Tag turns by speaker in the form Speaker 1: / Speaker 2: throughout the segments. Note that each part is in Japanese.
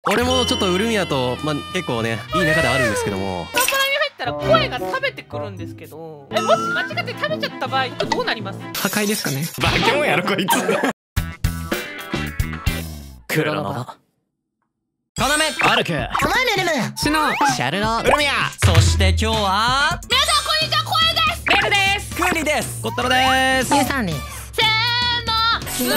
Speaker 1: 俺もちょっとウルミヤと結構ねいい仲ではあるんですけども、
Speaker 2: スタパラに入ったら声が食べてくるんですけど、もし間違って食べちゃった場合どうなります？
Speaker 3: 破壊ですかね。
Speaker 4: バケモンやろこいつ。
Speaker 1: クロノバ、
Speaker 3: 要アルク、シノ、
Speaker 1: シャルロ、
Speaker 4: ウルミヤ。
Speaker 3: そして今日は
Speaker 2: 皆さんこんにちは、声です。ベルです。
Speaker 3: クーリですコッタロです。
Speaker 5: ゆうさんです。
Speaker 2: せーの、スタ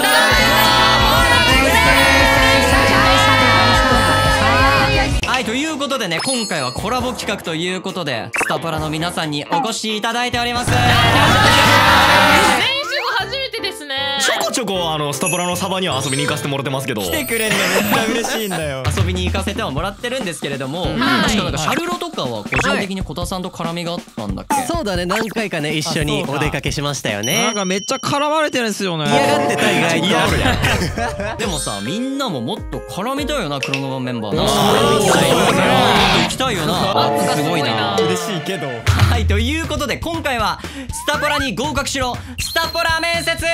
Speaker 3: はい、ということでね、今回はコラボ企画ということでスタパラの皆さんにお越しいただいております。
Speaker 2: 全員集合初めてですね。
Speaker 4: ちょこちょこスタパラのサバには遊びに行かせてもらってますけど。
Speaker 3: 来てくれるのめっちゃ嬉しいんだよ。遊びに行かせてはもらってるんですけれども、確かなんかシャルロとかは個人的にコタさんと絡みがあったんだっけ？
Speaker 1: そうだね、何回かね一緒にお出かけしましたよ
Speaker 6: なん
Speaker 1: ね。
Speaker 6: かめっちゃ絡まれてるんですよね。
Speaker 1: 嫌がってた意外と。
Speaker 4: 嫌がる
Speaker 3: でもさ、みんなももっと絡みたいよな、クロノバメンバーな。行きたいよな。すごいな。
Speaker 6: 嬉しいけど。
Speaker 3: はい、ということで今回はスタポラに合格しろスタポラ面接。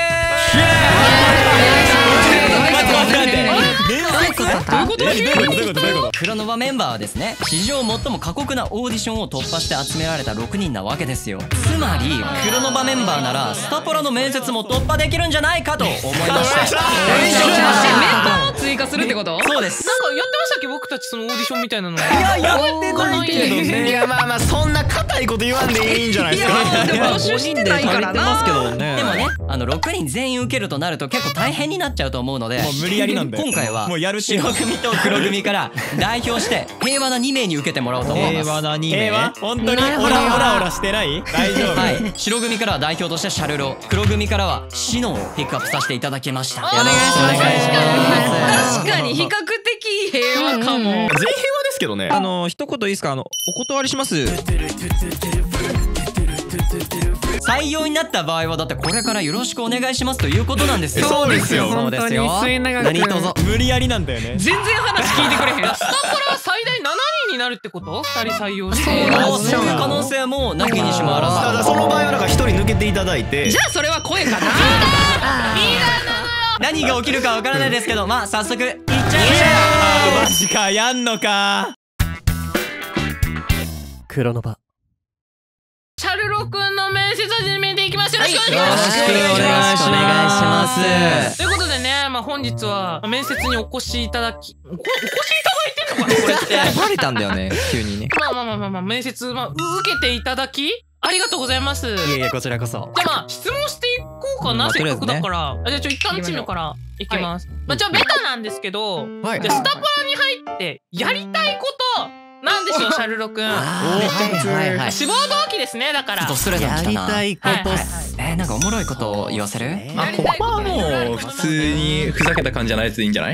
Speaker 3: クロノバメンバーはですね、史上最も過酷なオーディションを突破して集められた6人なわけですよ。つまりクロノバメンバーならスタポラの面接も突破できるんじゃないかと思いまして、
Speaker 5: メンバーを追加するってこと？
Speaker 3: そうです。
Speaker 2: なんかやってましたっけ、僕たちそのオーディションみたいなの。
Speaker 3: いや、やってないけどね。
Speaker 4: いやまあそんな硬いこと言わんでいいんじゃないですか。
Speaker 5: でも募集してないからな。
Speaker 6: けどね。
Speaker 3: でもね、6人全員受けるとなると結構大変になっちゃうと思うので、
Speaker 6: もう無理やりなんだよ。
Speaker 3: 今回は
Speaker 6: もうやる
Speaker 3: 白組と黒組から代表して平和な2名に受けてもらおうと思います。
Speaker 6: 平和な2名。
Speaker 4: 平和
Speaker 6: 本当にオラオラしてない？大丈夫。
Speaker 3: はい、白組からは代表としてシャルロ、黒組からはシノをピックアップさせていただきました。よろしくお願いします。
Speaker 5: 確かに比較的平和かも。
Speaker 4: 全員平和ですけどね。
Speaker 6: 一言いいですか？お断りします。
Speaker 3: 採用になった場合はだってこれからよろしくお願いしますということなんですよ。
Speaker 4: そうですよ。
Speaker 1: そうですよ。何卒
Speaker 6: 無理やりなんだよね。
Speaker 5: 全然話聞いてくれへん。
Speaker 2: スタパラは最大7人になるってこと？2人採用して。
Speaker 3: そういう可能性もなきにしもあらず。
Speaker 4: その場合はなんか1人抜けていただいて。
Speaker 5: じゃあそれは声かな。
Speaker 3: 何が起きるかわからないですけど、まあ早速いっちゃいましょう。
Speaker 6: マジか、やんのか。
Speaker 1: クロノバ。
Speaker 2: シャルロくんの面接始めていきましょう。よろしくお願いします。
Speaker 1: よろしくお願いします。
Speaker 2: ということでね、本日は面接にお越しいただき、お越しいただいてんのかなこれって。
Speaker 6: バレたんだよね、急にね。
Speaker 2: 面接、受けていただきありがとうございます。
Speaker 1: いやこちらこそ。
Speaker 2: じゃあ質問していこうかな、せっかくだから。じゃあ一旦チームからいきます。じゃあベタなんですけど、じゃあスタパラに入ってやりたいことなんでしょう、シャルロくん。志望動機ですね、だから。
Speaker 3: ちょっとストレートに来たな。
Speaker 1: やりたいこと。
Speaker 3: なんかおもろいことを言わせる？
Speaker 4: ここはもう普通にふざけた感じじゃないやつでいいんじゃない？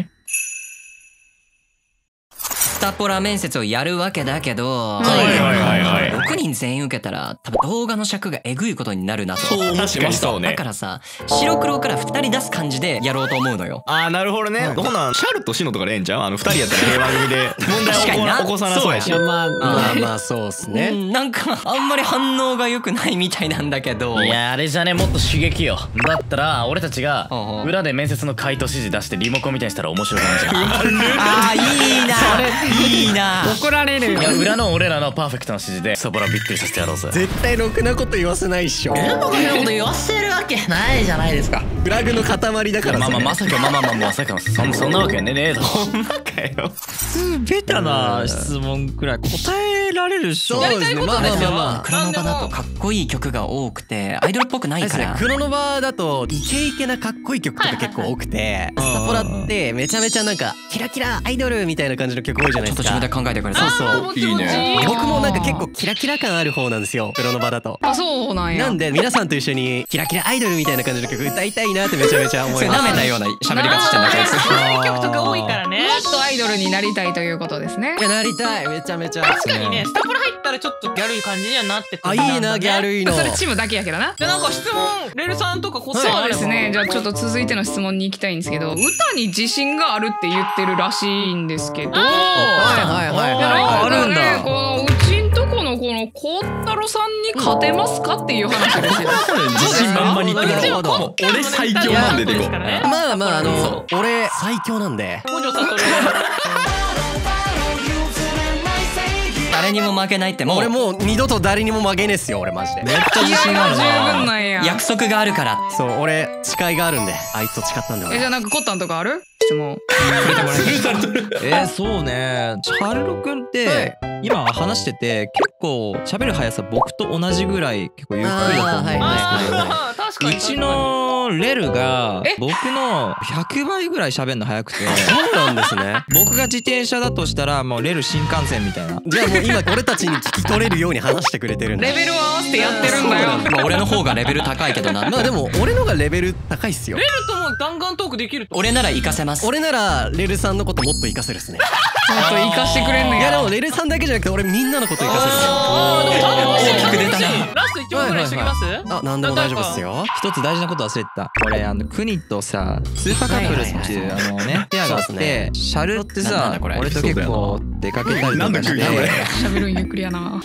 Speaker 3: スタポラ面接をやるわけだけど、6人全員受けたら多分動画の尺がえぐいことになるなと。
Speaker 4: そう確かにそうね。
Speaker 3: だからさ、白黒から2人出す感じでやろうと思うのよ。
Speaker 4: ああなるほどね。ほなシャルとシノとかでええんちゃう？2人やったら平和組で問題起こさなそうやし。
Speaker 1: まあそうっすね。
Speaker 3: なんかあんまり反応が良くないみたいなんだけど。
Speaker 7: いやあれじゃね、もっと刺激よ。だったら俺たちが裏で面接の回答指示出してリモコンみたいにしたら面白くないんじゃない？
Speaker 3: ああいいな。いいな。
Speaker 5: 怒られるよ。
Speaker 7: いや裏の俺らのパーフェクトな指示でスタパラびっくりさせてやろうぜ。
Speaker 1: 絶対ろくなこと言わせないっしょ。
Speaker 5: ろくなこと言わせるわけないじゃないですか。
Speaker 1: フラグの塊だから。
Speaker 7: まさかそんなわけねえだろ。
Speaker 4: ほんまかよ。
Speaker 6: ベタな質問くらい答えられるっしょ。
Speaker 1: そうですね。まあ
Speaker 3: クロノバだとかっこいい曲が多くてアイドルっぽくないから。
Speaker 1: クロノバだとイケイケなかっこいい曲とか結構多くて、スタポラってめちゃめちゃなんかキラキラアイドルみたいな感じの曲多いじゃないですか。
Speaker 3: ちょっと自分で考えてくれた。
Speaker 1: そう
Speaker 4: いいね。
Speaker 1: 僕もなんか結構キラキラ感ある方なんですよ、クロノバだと。
Speaker 5: あ、そうなんや。
Speaker 1: なんで皆さんと一緒にキラキラアイドルみたいな感じの曲歌いたいなってめちゃめちゃ思います。
Speaker 3: 舐めたような喋り方してんだけど。
Speaker 2: 可愛い曲とか多いからね。
Speaker 5: もっとアイドルになりたいということですね。
Speaker 1: いやなりたい、めちゃめちゃ。
Speaker 2: 確かにね、スタパラ入ったらちょっとギャルい感じにはなってくる。
Speaker 1: あ、いいなギャルいの。
Speaker 5: それチームだけやけどな。
Speaker 2: じゃあなんか質問レルさんとか答えあれば。
Speaker 5: そうですね。じゃあちょっと続いての質問に行きたいんですけど、歌に自信があるって言ってるらしいんですけど、
Speaker 6: あるんだ。
Speaker 5: このうちんとこのこのコッタロさんに勝てますかっていう話ですよ。
Speaker 4: 自信満々に言ってもらおう。俺最強なんででこう。
Speaker 1: まあ俺最強なんで。
Speaker 2: 北条さんと
Speaker 3: 誰にも負けないってもう
Speaker 1: 俺もう二度と誰にも負けねえっすよ俺マジで。
Speaker 6: めっちゃ自信ある
Speaker 5: 十分
Speaker 6: な。
Speaker 5: なんや。
Speaker 3: 約束があるから
Speaker 1: そう俺誓いがあるんであいつと誓ったんだよ。
Speaker 5: じゃあなんかコッタンとかある？質問。
Speaker 6: そうね。チャルロ君って今話してて結構喋る速さ僕と同じぐらい結構ゆっくりだと思うんですけど、
Speaker 2: あー確かに
Speaker 6: うちのレルが僕の100倍ぐらい喋るの早くて、
Speaker 1: そうなんですね。
Speaker 6: 僕が自転車だとしたらもうレル新幹線みたいな。
Speaker 1: じゃあもう今俺たちに聞き取れるように話してくれてるんだ。
Speaker 5: レベルを合わせてやってるんだよ。
Speaker 3: まあ俺の方がレベル高いけどな。
Speaker 1: まあでも俺のがレベル高いっすよ。
Speaker 2: レルとも弾丸トークできると。
Speaker 3: 俺なら活かせます。
Speaker 1: 俺ならレルさんのこともっと活かせるっすね。
Speaker 5: ほんと生かしてくれんねや。
Speaker 1: いやでもレルさんだけじゃなくて俺みんなのこと活かせるっすよ。
Speaker 2: あーでも
Speaker 3: 大きく出たな。
Speaker 2: ラスト1問ぐらいしときます？
Speaker 1: あ、なんでも大丈夫っすよ。
Speaker 6: 一つ大事なこと忘れてた。俺クニとさスーパーカップルっていうねペアがあってシャルって
Speaker 3: なん
Speaker 6: さ
Speaker 3: だこれ
Speaker 6: 俺と結構出かけたりとかして
Speaker 4: なんだ
Speaker 5: 喋るんゆっくりやな。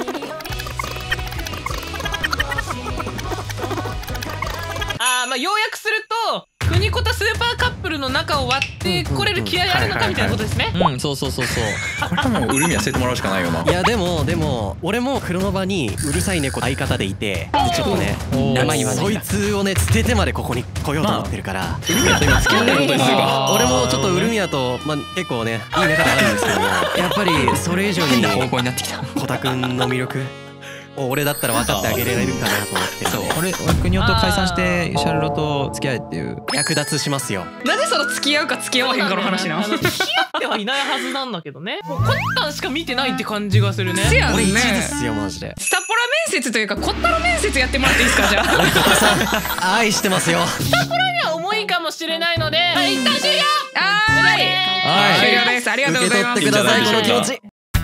Speaker 2: まあ要約すると国子とスーパーカップルの中を割ってこれる気合あるのかみたいなことですね。
Speaker 6: うんそうそうそうそう。
Speaker 4: これはもうウルミは捨ててもらうしかないよな。
Speaker 1: いやでも俺も黒の場にうるさい猫相方でいてちょっとね
Speaker 3: 名前言わない
Speaker 1: そいつをね捨ててまでここに来ようと思ってるからウルミヤと今付き合ってることにするか。俺もちょっとウルミヤとまあ結構ねいい仲であるんですけどもやっぱりそれ以上に
Speaker 3: 変な方向になってきた。
Speaker 1: コタくんの魅力を俺だったら分かってあげられるかなと思ってそう
Speaker 6: 俺国男と解散してシャルロと付き合えっていう。
Speaker 1: 役立つしますよ。
Speaker 5: なんでその付き合うか付き合わへんかの話な。
Speaker 2: 付き合ってはいないはずなんだけどね。もうコッタンしか見てないって感じがするね。
Speaker 5: せやん
Speaker 1: 俺1
Speaker 5: ね。
Speaker 1: ですよマジで。
Speaker 5: スタポラ面接というかコッタロ面接やってもらっていいですかじゃあ。
Speaker 1: 愛してますよ。
Speaker 2: には重いかもしれないので、一旦終了。
Speaker 5: はい終了です。ありがとうございます。
Speaker 1: 受け取ってくださいこの気持ち。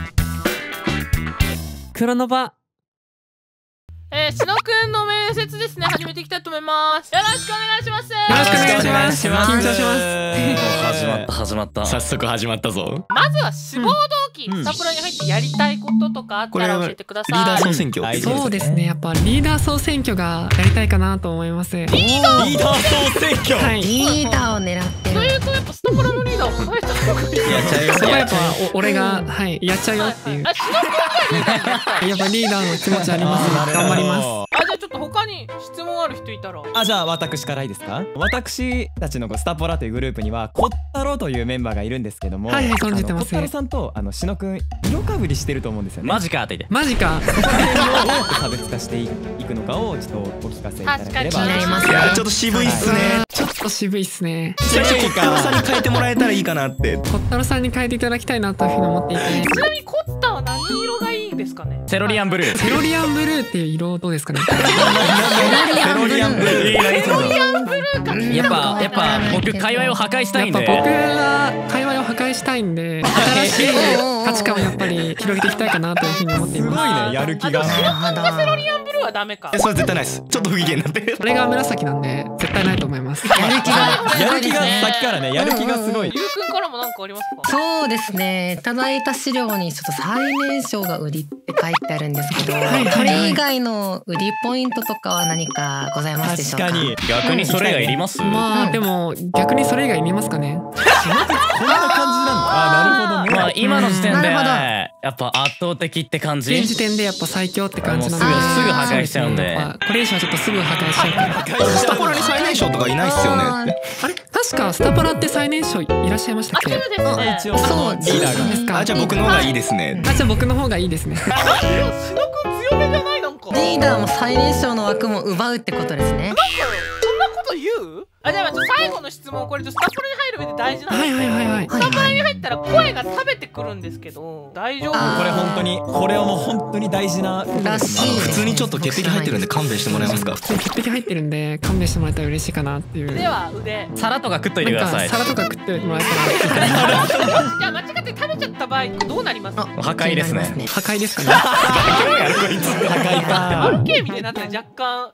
Speaker 8: 黒の場
Speaker 2: しのくんの面接ですね、始めていきたいと思います。よろしくお願いします。
Speaker 5: よろしくお願いします。緊張します。
Speaker 7: 始まった
Speaker 4: 早速始まったぞ。
Speaker 2: まずは志望動機、スタプラに入ってやりたいこととかあったら教えてください。
Speaker 4: リーダー総選挙って
Speaker 8: そうですね、やっぱリーダー総選挙がやりたいかなと思います。
Speaker 4: リーダー総選挙。
Speaker 8: はい。
Speaker 9: リーダーを狙ってる。
Speaker 2: というとやっぱスタプラのリーダーを変えた方がいい。
Speaker 6: やっちゃうよ。
Speaker 8: そこはやっぱ俺がはいやっちゃうよっていう。
Speaker 2: しのくんがリーダーになったい。
Speaker 8: やっぱリーダーの気持ちあります。頑張ります。
Speaker 2: じゃあちょっと他に質問ある人いたら。
Speaker 10: じゃあ私からいいですか。私たちのスタポラというグループにはコッタロというメンバーがいるんですけども、
Speaker 8: はいはい存じてます。
Speaker 10: コッタロさんとしのくん色かぶりしてると思うんですよね。
Speaker 7: マジかって言って。
Speaker 8: マジか。
Speaker 10: そこら辺をどうやって差別化していくのかをちょっとお聞かせいただければ。
Speaker 9: 気になりますね。
Speaker 4: いやちょっと渋いっすね。
Speaker 8: ちょっと渋いっすね。
Speaker 4: ちなみにコッタロさんに変えてもらえたらいいかなって。
Speaker 8: コッタロさんに変えていただきたいなというふうに思っていて。
Speaker 2: ちなみにコッタは何色がいいですかね。
Speaker 7: セロリアンブルー。
Speaker 8: セロリアンブルーっていう色どうですかね。
Speaker 4: セロリアンブルー。
Speaker 2: セロリアンブルーか。
Speaker 7: やっぱ僕界隈を破壊したいんで。
Speaker 8: やっぱ僕は界隈を破壊したいんで新しい価値観をやっぱり広げていきたいかなというふうに思っています。
Speaker 10: すごいねやる気が。
Speaker 2: セロリアンブルーはダメか。
Speaker 4: それ絶対ないです。ちょっと不機嫌になって。
Speaker 8: これが紫なんで絶対ないと思います。
Speaker 9: やる気が
Speaker 10: さっきからねやる気がすごい。
Speaker 2: ゆうくんからも何かありますか。
Speaker 9: そうですね。いただいた資料にちょっと最年少が売りって書いてあるんですけど、これ以外の売りポイントとかは何かございますでしょうか。
Speaker 10: 確かに
Speaker 7: 逆にそれ以外いります？
Speaker 8: まあでも逆にそれ以外見ますかね。
Speaker 10: こんな感じなんだ。なるほどね。
Speaker 7: まあ今の時点で
Speaker 9: なるほど
Speaker 7: やっぱ圧倒的って感じ。
Speaker 8: 現時点でやっぱ最強って感じなんで。
Speaker 7: もうすぐ破壊しちゃうんで。
Speaker 8: やっぱこれ以上はちょっとすぐ破壊しちゃうから。
Speaker 4: スタポラに最年少とかいないっすよねって。
Speaker 8: あれ確かスタパラって最年少いらっしゃいましたっけ。
Speaker 2: そうですね。
Speaker 10: 一応
Speaker 9: そう
Speaker 10: リーダーが
Speaker 8: ですか。
Speaker 4: じゃあ僕の方がいいですね。
Speaker 8: じゃあ僕の方がいいですね。
Speaker 2: しのくん強めじゃないなんか。
Speaker 9: リーダーも最年少の枠も奪うってことですね。
Speaker 2: そんなこと言う？じゃあ最後の質問、これスタプラに入る上で大事なんですけど、
Speaker 8: はいはいはいはい。
Speaker 2: スタプラに入ったら声が食べてくるんですけど大丈夫？
Speaker 10: これ本当にこれはもう本当に大事なこと
Speaker 9: ら
Speaker 10: ですね。
Speaker 9: しい。
Speaker 4: 普通にちょっと潔癖入ってるんで勘弁してもらえますか。
Speaker 8: 潔癖入ってるんで勘弁してもらえたら嬉しいかなっていう。
Speaker 2: では腕。
Speaker 7: 皿とか食っといてください。
Speaker 8: 皿とか食ってもらえたら。
Speaker 2: じゃあ間違って食べちゃった場合どうなります？
Speaker 9: あ
Speaker 7: 破壊ですね。
Speaker 8: 破壊ですかね。
Speaker 10: 破壊か。
Speaker 2: アルケーみたいになって若干。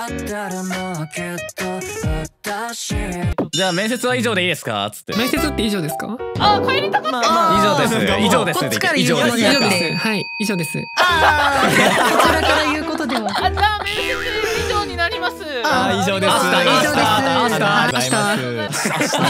Speaker 7: じゃあ面接は以上でいいですか？つって。
Speaker 8: 面接って以上ですか。
Speaker 2: 帰りたかった。
Speaker 7: 以上です。以上です。
Speaker 9: こっちから言うの
Speaker 7: 以上です。
Speaker 9: じゃなくて
Speaker 8: 以上です。はい以上です。
Speaker 9: こちらから言うことでは。
Speaker 2: じゃあ面接以上になります。
Speaker 10: 以上です。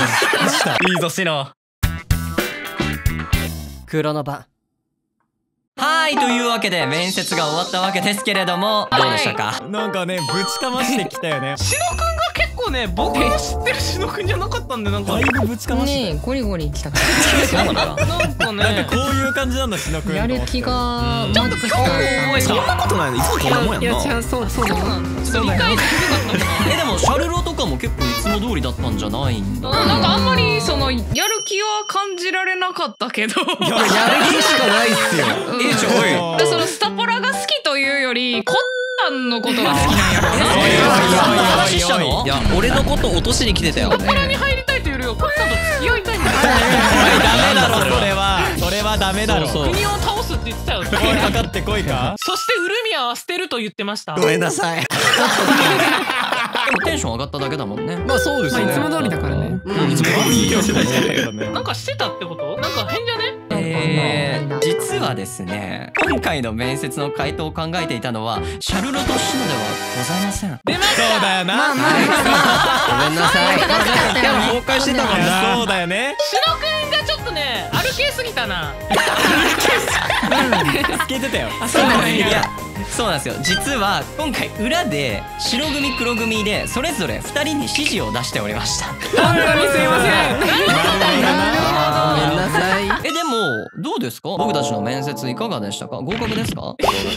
Speaker 7: いいぞシノ。
Speaker 1: 黒の場
Speaker 3: はいというわけで面接が終わったわけですけれども、どうでしたか？
Speaker 10: なんかねぶちかましてきたよね。
Speaker 2: しのくんが結構ね僕の知ってるしのくんじゃなかったんで、なんか
Speaker 10: だいぶぶちかまして
Speaker 9: ねゴリゴリ来たか
Speaker 2: そうなんだ。なんかね
Speaker 10: なんかこういう感じなんだしのくん。
Speaker 9: やる気が
Speaker 2: ちょっと今日覚え
Speaker 4: そんなことないの。いつもこんなもんやんな。
Speaker 8: いや違うそうだ
Speaker 2: そう理解できなかったか
Speaker 3: でもシャルロとかも結構いつも通りだったんじゃないんだ。
Speaker 5: なんかあんまりそのやる気は感じられなかったけど。
Speaker 1: やる気しかないっすよ。
Speaker 5: でそのスタポラが好きというよりコッタンのことが好きなんやろうな。
Speaker 3: 話したの？
Speaker 6: いや俺のこと落としに来てたよ。
Speaker 2: ら。プラに入りたいというよりはコッタンと付き合いたいんだよ。
Speaker 10: ダメだろそれはダメだろ。
Speaker 6: そう
Speaker 2: 国を倒すって言ってたよ。
Speaker 10: かかってこいか。
Speaker 2: そしてウルミアは捨てると言ってました。
Speaker 1: ごめんなさい。
Speaker 3: でもテンション上がっただけだもんね。
Speaker 1: まあそうですね。
Speaker 8: まあいつも通りだからね。
Speaker 4: いつもいいよしてたけど
Speaker 2: なんかしてたってこと？なんか変じゃね？
Speaker 3: 実はですね、今回の面接の回答を考えていたのはシャルロとシノではございません。
Speaker 2: 出ました。
Speaker 10: そうだよな。
Speaker 1: ごめんなさい。
Speaker 6: 公開してたもんな。
Speaker 10: そうだよね。
Speaker 2: しのくんがちょっとね歩けすぎたな。
Speaker 10: つけてたよ。
Speaker 3: いやそうなんですよ。実は今回裏で白組黒組でそれぞれ2人に指示を出しておりました。
Speaker 8: 本当にすいません。
Speaker 1: ごめんなさい。
Speaker 3: でもどうですか？僕たちの面接いかがでしたか？合格ですか？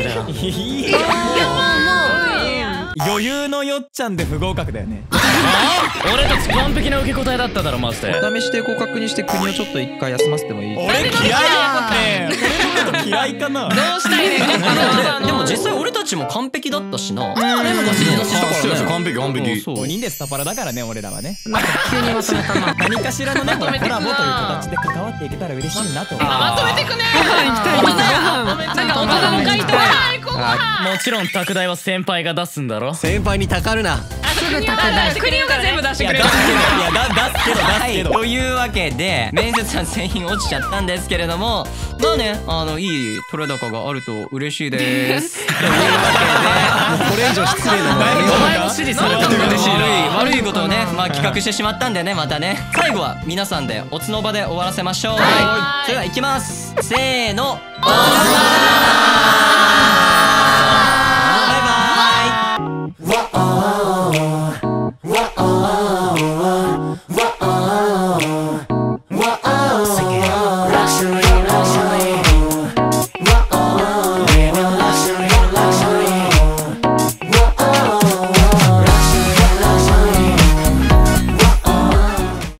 Speaker 10: 余裕のよっちゃんで不合格だよね。
Speaker 7: 俺たち完璧な受け答えだっただろマジで。
Speaker 6: お試し抵抗確認して国をちょっと一回休ませてもいい？
Speaker 10: 俺嫌いだね。俺のこと嫌いかな。
Speaker 5: どうしたいねん。
Speaker 3: でも実際俺たちも完璧だったしな。
Speaker 4: 完璧完璧。
Speaker 3: そう
Speaker 10: 5人でスタパラだからね俺らはね。
Speaker 9: 急にまとめたな。
Speaker 10: 何かしらのねコラボという
Speaker 2: まとめてくな
Speaker 10: 形で関わっていけたら嬉しいなと。
Speaker 2: まとめてくね。なんか大人の回答はいここは。
Speaker 7: もちろん拓大は先輩が出すんだろ。
Speaker 1: 先輩にたかるな。
Speaker 9: すぐ高台。
Speaker 5: 国が全部出してくれる。
Speaker 10: いや出すけど
Speaker 3: はい、というわけで面接は全員落ちちゃったんですけれども、まあねいい取れ高があると嬉しいです。というわけで
Speaker 1: これ以上失礼なの
Speaker 7: お前も指示されたのが嬉しいな。
Speaker 3: 悪いことをね、まあ、企画してしまったんでね、またね最後は皆さんでおつの場で終わらせましょう。それではいきます。せーの、おつの場。